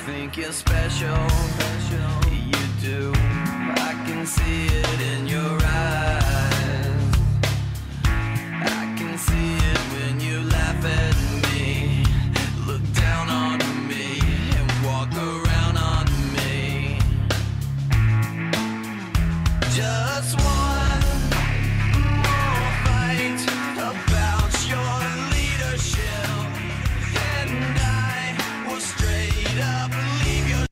think you're special, you do. I can see it in your eyes. I can see it when you laugh at me, look down on me, and walk around on me. Just one more fight about your leadership, and I will straight up leave your.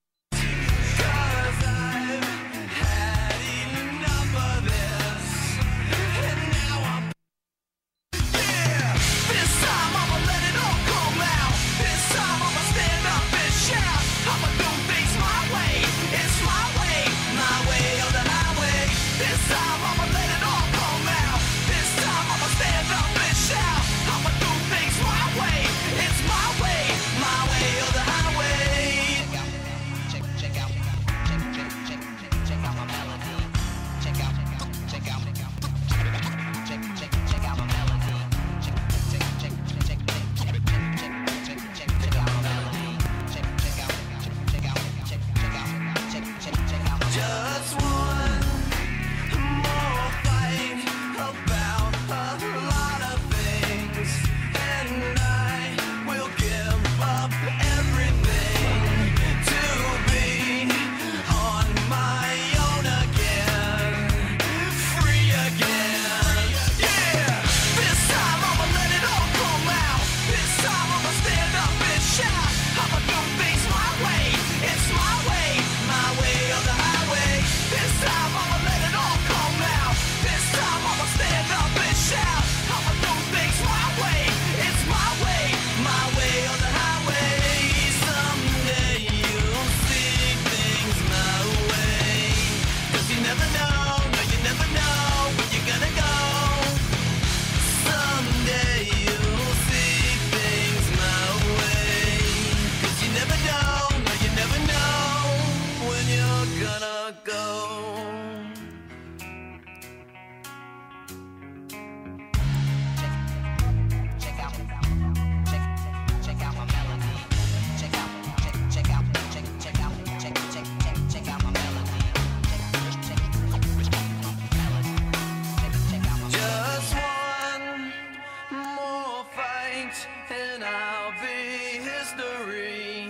And I'll be history.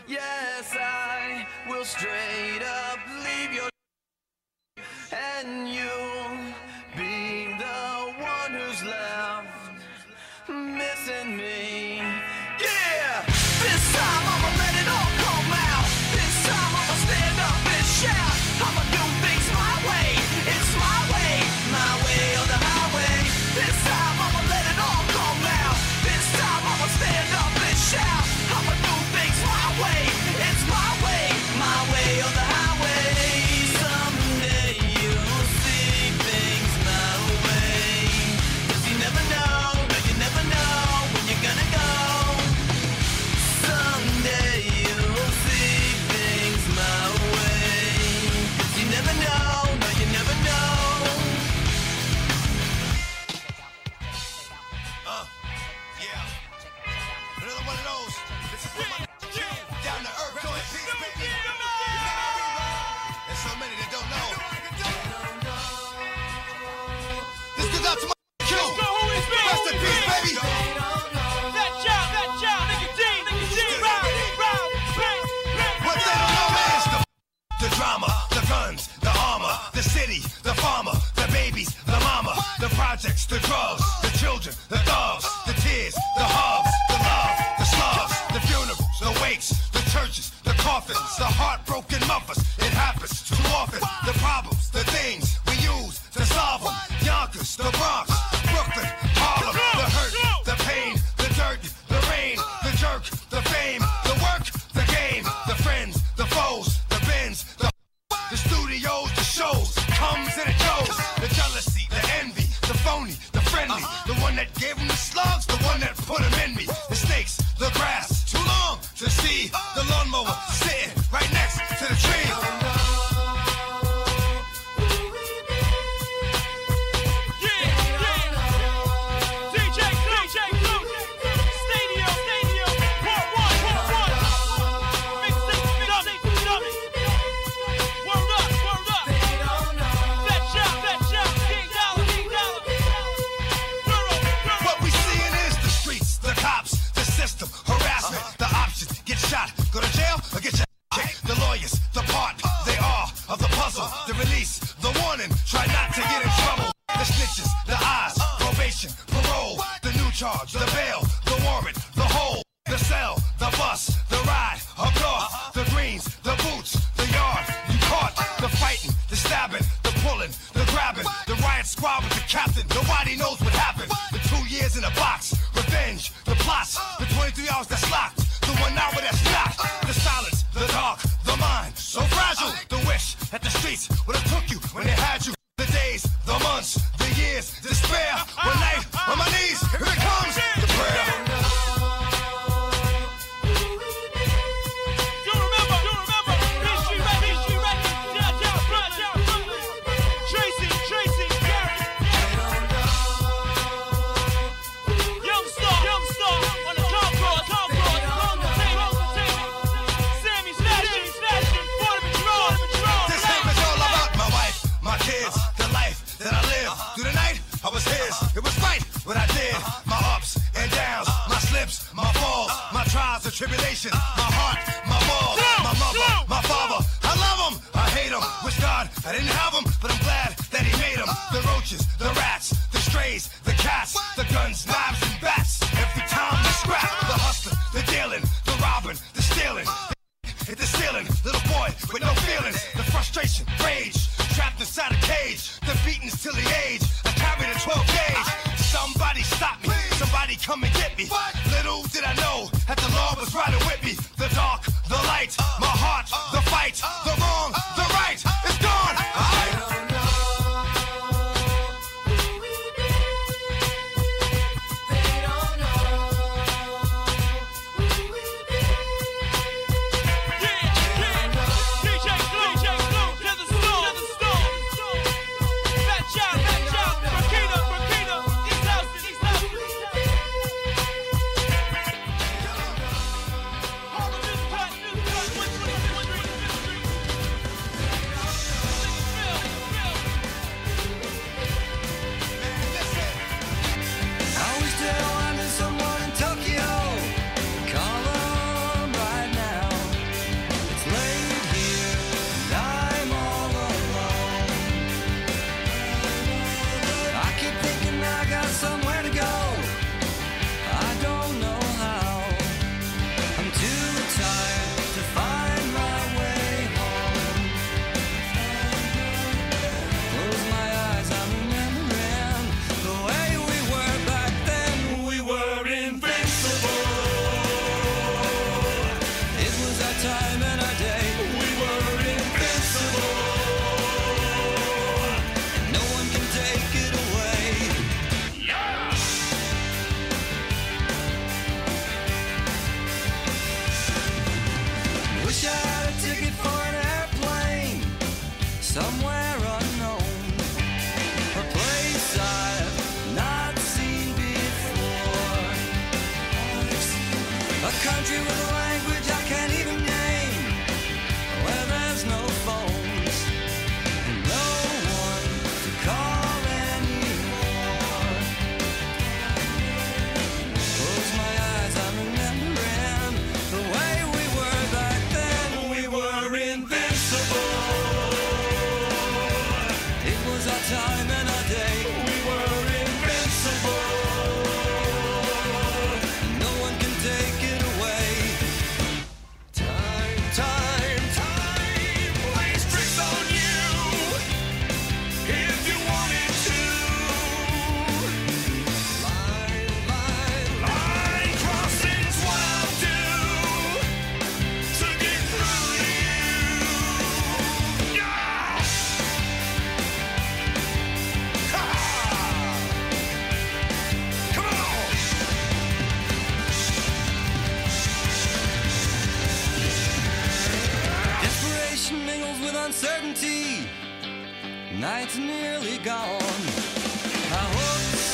Yes, I will straight up leave your, and you'll be the one who's left missing me. Yeah, this time I'ma let it all come out. This time I'ma stand up and shout. I'ma do things my way. It's my way or the highway. This time I'ma let it all come out. This time I'ma stand up and shout. I'ma do things my way. It's my way or the highway. Someday you'll see things my way. 'Cause you never know, no, you never know when you're gonna go. Someday you'll see things my way. 'Cause you never know, no, you never know. Yeah. Another one of those. This is for my down to earth. Joint peace, baby. There's so many that don't know. This goes out to my Q. Rest in peace, baby. That child, nigga D, round, What they don't know is the drama, the guns, the armor, the city, the farmer, the babies, the mama, the projects, the drugs, the children, the dogs, the tears, the hugs, the love, the slugs, the funerals, the wakes, the churches, the coffins, the heartbroken mothers. It happens too often. The problems, the things we use to solve them. Yonkers, the Bronx, Brooklyn, Harlem, the hurt, the pain, the dirt, the rain, the jerk, the fame, the work, the game, the friends, the foes, the bins, the studios, the shows, comes and it goes. The jealousy, the envy, the phony, the friendly, release, the warning, try not to get in trouble. The snitches, the eyes, probation, parole, the new charge, the bail, the warrant, the hole, the cell, the bus, the ride, across, the greens, the boots, the yard, you caught, the fighting, the stabbing, the pulling, the grabbing, the riot squad with the captain, nobody knows what happened, the 2 years in a box, revenge, the plots, the 23 hours that's locked, the 1 hour that's not, the silence, the dark, the mind, so fragile, the wish that the streets would have took you when they had you, the days, the months, the years, despair, one night, on my knees, here it comes, the prayer. I was his, it was right what I did. My ups and downs, my slips, my falls, my trials and tribulations, my heart, my balls, my mother, my father. I love him, I hate him. Wish God I didn't have him, but I'm glad that he made him. The roaches, the rats, the strays, the cats, the guns, knives, and bats. Every time we scrap, the hustling, the dealing, the robbing, the stealing. Hit the ceiling, little boy with no feelings. The frustration, rage, trapped inside a cage. The beatings till the age. I carried a 12 gauge. Somebody stop me, somebody come and get me. Little did I know that the law was riding with me. The dark, the light, my heart, the fight, the wrong, the right. It's gone. I don't know. Country with a language I can't even name, where there's no phones and no one to call anymore. Close my eyes, I'm remembering the way we were back then. We were invincible. It was our time and our day. We were invincible. No one can take it away. Uncertainty, night's nearly gone. I hope